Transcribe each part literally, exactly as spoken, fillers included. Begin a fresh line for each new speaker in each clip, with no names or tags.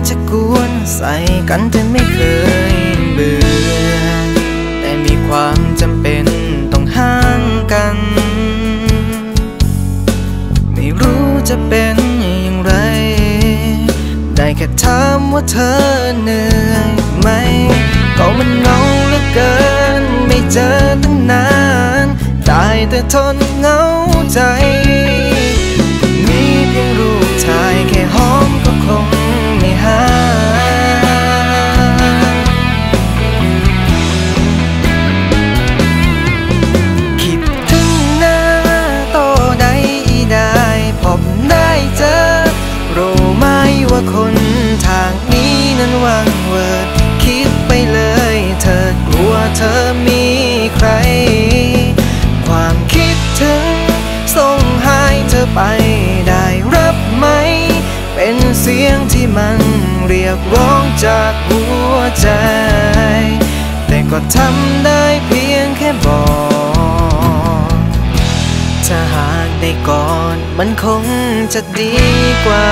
จะกวนใส่กันจนไม่เคยเบื่อแต่มีความจำเป็นต้องห่างกันไม่รู้จะเป็นอย่างไรได้แค่ถามว่าเธอเหนื่อยไหมก็มันเหงาเหลือเกินไม่เจอตั้งนานได้แต่ทนเหงาใจมีเพียงรูปถ่ายแค่หอมก็คงไม่หาคิดถึงหน้าต่อใดได้พบได้เจอรู้ไหมว่าคนทางนี้นั้นว่างเวิร์ดคิดไปเลยเธอกลัวเธอมีใครความคิดถึงส่งให้เธอไปได้รับไหมเป็นเสียงที่มันเรียกร้องจากหัวใจแต่ก็ทำได้เพียงแค่บอกถ้าหากได้ก่อนมันคงจะดีกว่า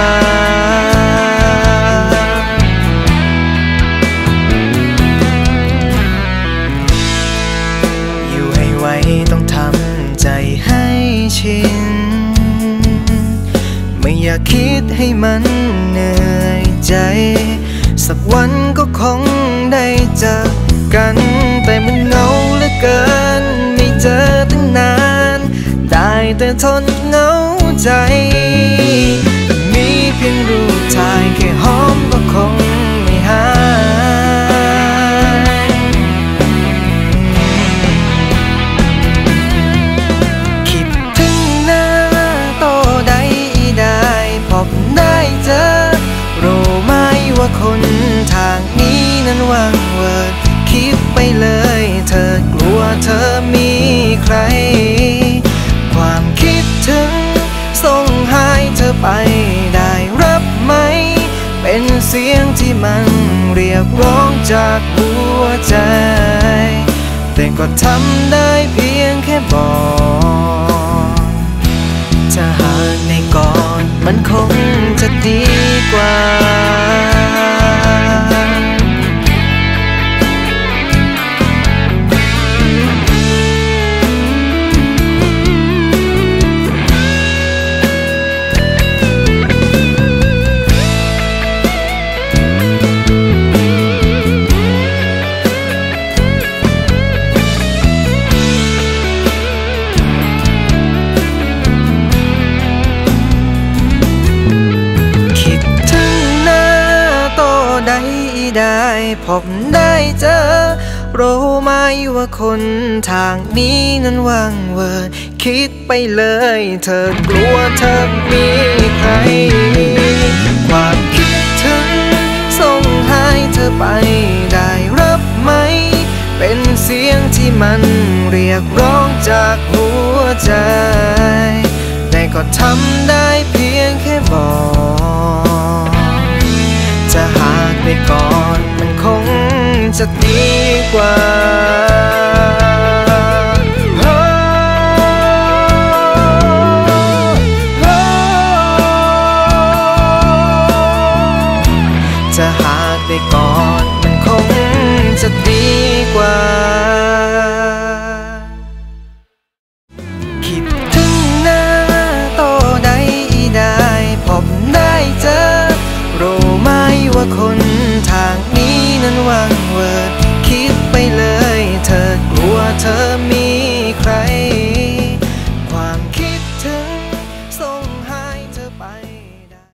อยู่ให้ไวต้องทำใจให้ชินไม่อยากคิดให้มันเหนื่อยใจสักวันก็คงได้เจอกันแต่มันเหงาเหลือเกินไม่เจอตั้งนานได้แต่ทนเหงาใจมีเพียงรูปถ่ายแค่หอมก็คงไม่หายคิดถึงหน้าต่อใดได้พบได้เจอรู้ไหมว่าคนทางนี้นั้นว่างเวิร์ดคิดไปเลยเธอกลัวเธอมีใครความคิดถึงส่งให้เธอไปได้รับไหมเป็นเสียงที่มันเรียกร้องจากหัวใจแต่ก็ทำได้เพียงแค่บอกถ้าหากในก่อนมันคงจะดีกว่าได้พบได้เจอรู้ไหมว่าคนทางนี้นั้นว่างเวิร์ดคิดไปเลยเธอกลัวเธอมีใครความคิดถึงส่งให้เธอไปได้รับไหมเป็นเสียงที่มันเรียกร้องจากหัวใจแต่ก็ทำได้เพียงแค่บอกจะหากไปก่อนมันคงจะดีกว่าจะหากไปก่อนมันคงจะดีกว่าคิดถึงหน้าต่อใดได้พบได้เจอรู้ไหมว่าคนทางนี้นั้นว่างเวิร์ดคิดไปเลยเธอกลัวเธอมี